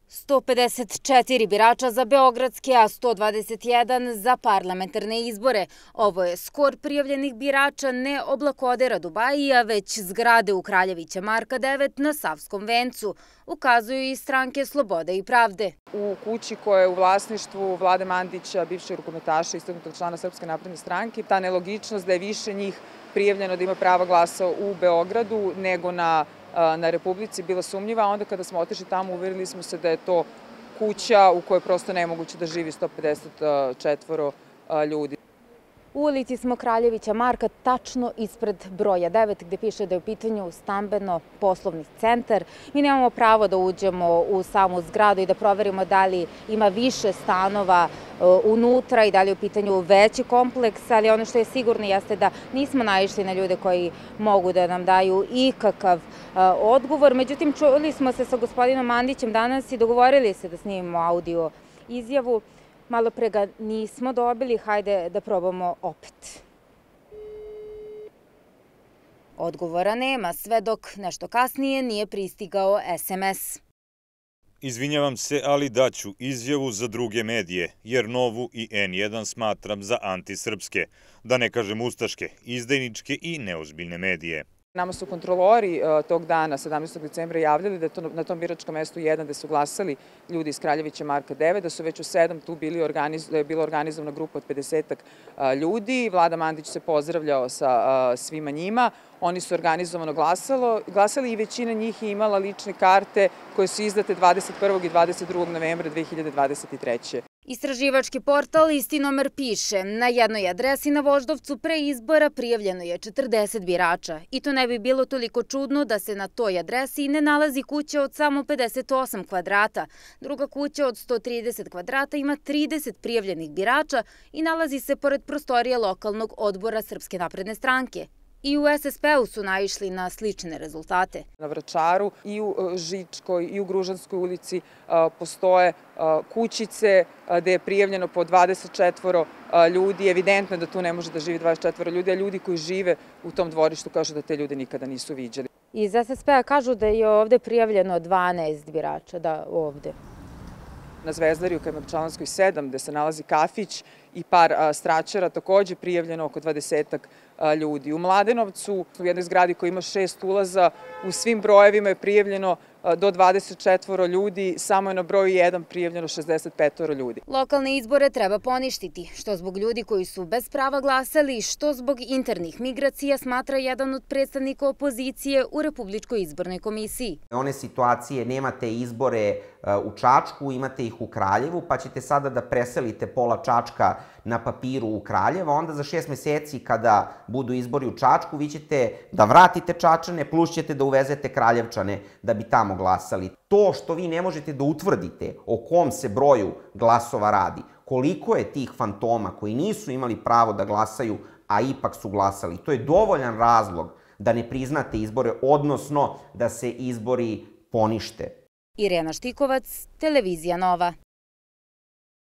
154 birača za beogradske, a 121 za parlamentarne izbore. Ovo je skor prijavljenih birača ne oblakodera Dubajija, već zgrade u Kraljevića Marka 9 na Savskom vencu, ukazuju i stranke Slobode i pravde. U kući koja je u vlasništvu Vlade Mandića, bivšeg rukometaša, istaknutog člana Srpske napredne stranke, ta nelogičnost da je više njih prijavljeno da ima prava glasa u Beogradu nego na Republici bila sumnjiva, a onda kada smo otišli tamo uverili smo se da je to kuća u kojoj prosto nemoguće da živi 154 ljudi. U ulici smo Kraljevića Marka, tačno ispred broja 9, gde piše da je u pitanju stambeno-poslovni centar. Mi nemamo pravo da uđemo u samu zgradu i da proverimo da li ima više stanova unutra i da li je u pitanju veći kompleks, ali ono što je sigurno jeste da nismo naišli na ljude koji mogu da nam daju ikakav odgovor. Međutim, čuli smo se sa gospodinom Mandićem danas i dogovorili se da snimimo audio izjavu. Malo pre ga nismo dobili, hajde da probamo opet. Odgovora nema, sve dok nešto kasnije nije pristigao SMS. Izvinjavam se, ali daću izjavu za druge medije, jer Novu i N1 smatram za antisrpske, da ne kažem ustaške, izdajničke i neozbiljne medije. Nama su kontrolori tog dana, 17. decembra, javljali da je na tom biračkom mestu 1 da su glasali ljudi iz Kraljevića Marka 9, da su već u 7 tu je bila organizovana grupa od 50 ljudi. Vlada Mandić se pozdravljao sa svima njima. Oni su organizovano glasali i većina njih je imala lične karte koje su izdate 21. i 22. novembra 2023. Istraživački portal Istinomer piše, na jednoj adresi na Voždovcu pre izbora prijavljeno je 40 birača. I to ne bi bilo toliko čudno da se na toj adresi ne nalazi kuća od samo 58 kvadrata. Druga kuća od 130 kvadrata ima 30 prijavljenih birača i nalazi se pored prostorije lokalnog odbora Srpske napredne stranke. I u SSP-u su naišli na slične rezultate. Na Vračaru i u Žičkoj i u Gružanskoj ulici postoje kućice gde je prijavljeno po 24 ljudi. Evidentno je da tu ne može da živi 24 ljudi, a ljudi koji žive u tom dvorištu kažu da te ljude nikada nisu viđali. Iz SSP-a kažu da je ovde prijavljeno 12 birača, da ovde. Na Zvezdari u Kajmakčalanskoj 7, gde se nalazi kafić i par straćara, takođe prijavljeno oko 20 ljudi. U Mladenovcu, u jednoj zgradi koja ima 6 ulaza, u svim brojevima je prijavljeno do 24 ljudi, samo je na broju 1 prijavljeno 65 ljudi. Lokalne izbore treba poništiti, što zbog ljudi koji su bez prava glasali, što zbog internih migracija, smatra jedan od predstavnika opozicije u Republičkoj izbornoj komisiji. One situacije, nemate izbore u Čačku, imate ih u Kraljevu, pa ćete sada da preselite pola Čačka na papiru u Kraljevo, onda za 6 meseci kada budu izbori u Čačku, vi ćete da vratite Čačane, plus ćete da uvezete Kraljevčane da bi tamo glasali. To što vi ne možete da utvrdite o kom se broju glasova radi, koliko je tih fantoma koji nisu imali pravo da glasaju, a ipak su glasali, to je dovoljan razlog da ne priznate izbore, odnosno da se izbori ponište. Irena Štikovac, Televizija Nova.